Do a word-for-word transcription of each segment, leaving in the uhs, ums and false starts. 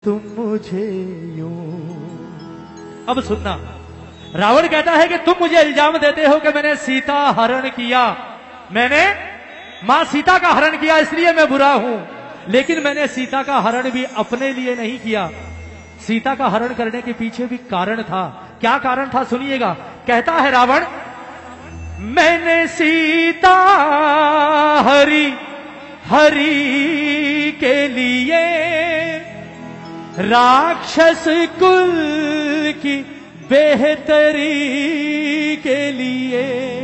तुम मुझे यूं। अब सुनना, रावण कहता है कि तुम मुझे इल्जाम देते हो कि मैंने सीता हरण किया, मैंने मां सीता का हरण किया इसलिए मैं बुरा हूं, लेकिन मैंने सीता का हरण भी अपने लिए नहीं किया। सीता का हरण करने के पीछे भी कारण था। क्या कारण था सुनिएगा। कहता है रावण, मैंने सीता हरी हरी के लिए राक्षस कुल की बेहतरी के लिए।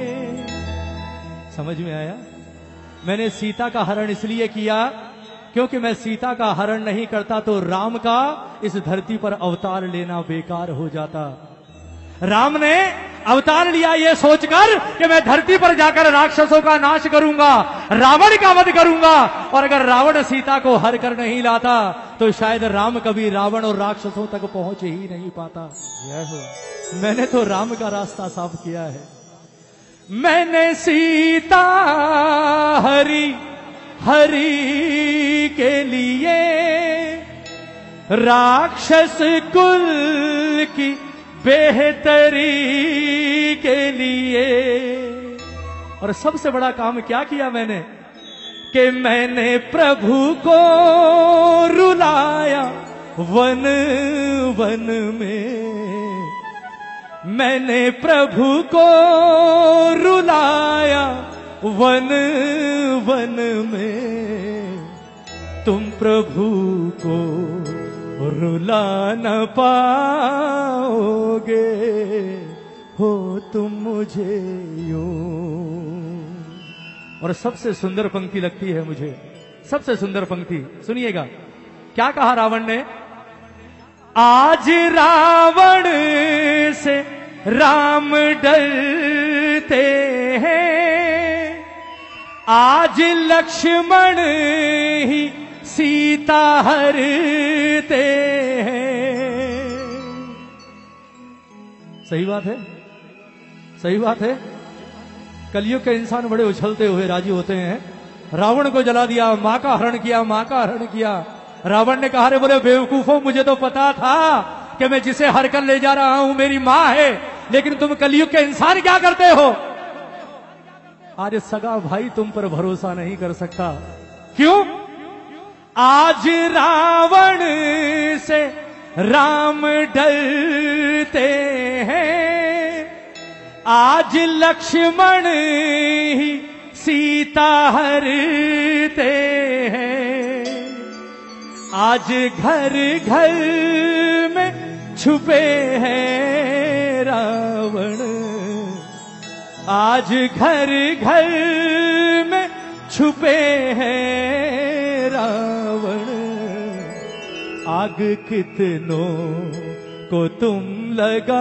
समझ में आया? मैंने सीता का हरण इसलिए किया क्योंकि मैं सीता का हरण नहीं करता तो राम का इस धरती पर अवतार लेना बेकार हो जाता। राम ने अवतार लिया ये सोचकर कि मैं धरती पर जाकर राक्षसों का नाश करूंगा, रावण का वध करूंगा, और अगर रावण सीता को हर कर नहीं लाता तो शायद राम कभी रावण और राक्षसों तक पहुंच ही नहीं पाता। मैंने तो राम का रास्ता साफ किया है। मैंने सीता हरी हरी के लिए राक्षस कुल की बेहतरी के लिए, और सबसे बड़ा काम क्या किया मैंने कि मैंने प्रभु को रुलाया वन वन में। मैंने प्रभु को रुलाया वन वन में, तुम प्रभु को रुला न पाओगे, हो तुम मुझे यूं। और सबसे सुंदर पंक्ति लगती है मुझे, सबसे सुंदर पंक्ति सुनिएगा। क्या कहा रावण ने? आज रावण से राम डरते हैं, आज लक्ष्मण ही सीता हरते हैं। सही बात है, सही बात है। कलयुग के इंसान बड़े उछलते हुए राजी होते हैं। रावण को जला दिया, मां का हरण किया, मां का हरण किया। रावण ने कहा, रे बोले बेवकूफों, मुझे तो पता था कि मैं जिसे हर कर ले जा रहा हूं मेरी मां है, लेकिन तुम कलयुग के इंसान क्या करते हो? आज सगा भाई तुम पर भरोसा नहीं कर सकता। क्यों? आज रावण से राम डरते हैं, आज लक्ष्मण ही सीता हरते हैं, आज घर घर में छुपे हैं रावण, आज घर घर में छुपे हैं रावण। आग कितनों को तुम लगाओगे,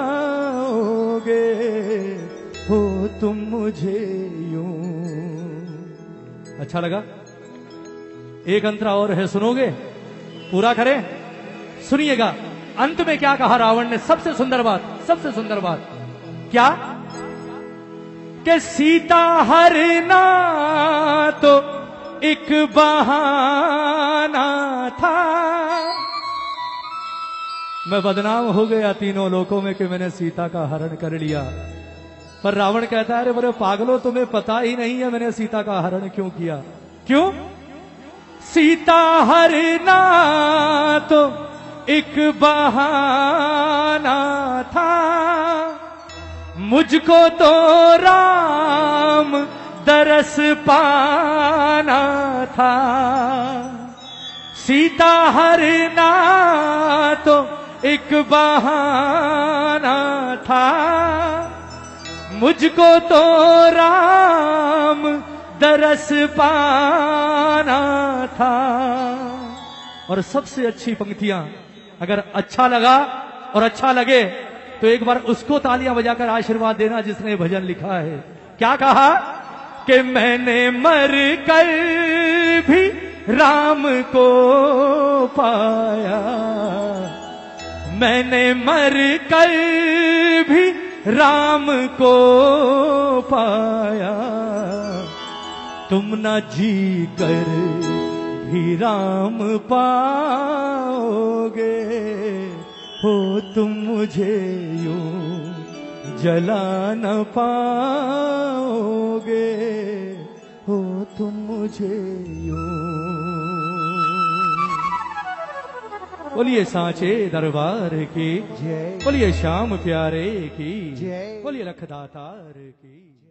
हो तुम मुझे यूं। अच्छा लगा? एक अंतरा और है, सुनोगे? पूरा करें? सुनिएगा। अंत में क्या कहा रावण ने? सबसे सुंदर बात, सबसे सुंदर बात क्या? कि सीता हरना तो एक बहाना था, मैं बदनाम हो गया तीनों लोकों में कि मैंने सीता का हरण कर लिया। पर रावण कहता है, अरे बोले पागलों, तुम्हें पता ही नहीं है मैंने सीता का हरण क्यों किया। क्यों? सीता हरना तो एक बहाना था, मुझको तो राम दरस पाना था। सीता हरना तो एक बहाना था, मुझको तो राम दरस पाना था। और सबसे अच्छी पंक्तियां, अगर अच्छा लगा और अच्छा लगे तो एक बार उसको तालियां बजाकर आशीर्वाद देना जिसने भजन लिखा है। क्या कहा? कि मैंने मर कर भी राम को पाया, मैंने मर कर भी राम को पाया, तुम न जी कर भी राम पाओगे, हो तुम मुझे यूं जला न पाओगे, हो तुम मुझे यूं। बोलिए सांचे दरबार की जय, बोलिए श्याम प्यारे की जय, बोलिए लखदातार की।